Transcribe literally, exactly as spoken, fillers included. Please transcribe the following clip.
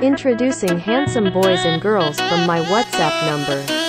Introducing handsome boys and girls from my WhatsApp number.